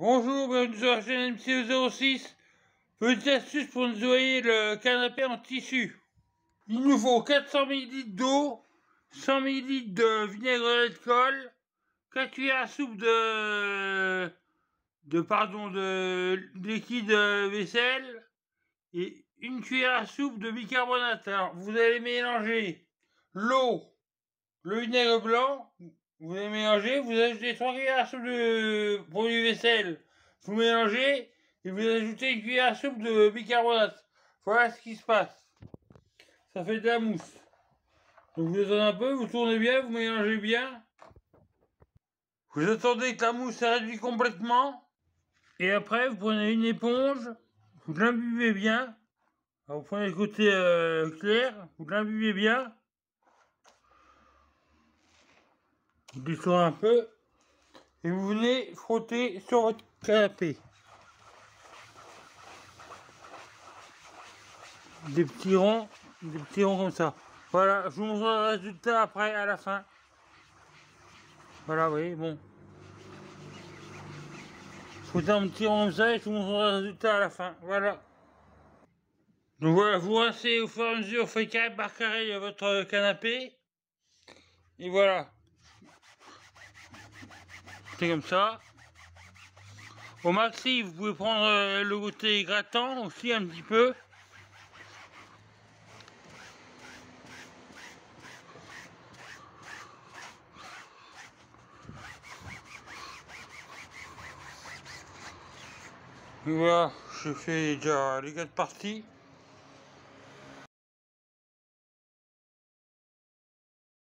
Bonjour, bienvenue sur la chaîne MC06. Petite astuce pour nettoyer le canapé en tissu. Il nous faut 400 ml d'eau, 100 ml de vinaigre d'alcool, 4 cuillères à soupe de liquide vaisselle et une cuillère à soupe de bicarbonate. Alors, vous allez mélanger l'eau, le vinaigre blanc, vous allez mélanger, vous ajoutez 3 cuillères à soupe de produit vaisselle, vous mélangez et vous ajoutez une cuillère à soupe de bicarbonate. Voilà ce qui se passe. Ça fait de la mousse. Donc vous attendez un peu, vous tournez bien, vous mélangez bien. Vous attendez que la mousse se réduise complètement. Et après, vous prenez une éponge, vous l'imbibez bien. Alors, vous prenez le côté clair, vous l'imbibez bien. Vous descendez un peu. Et vous venez frotter sur votre canapé. Des petits ronds comme ça. Voilà, je vous montre le résultat après, à la fin. Voilà, vous voyez, bon. Frottez un petit rond comme ça et je vous montre le résultat à la fin. Voilà. Donc voilà, vous rincez au fur et à mesure, vous faites carré par carré votre canapé. Et voilà. C'est comme ça. Au maxi, vous pouvez prendre le côté grattant aussi un petit peu. Et voilà, j'ai fait déjà les 4 parties.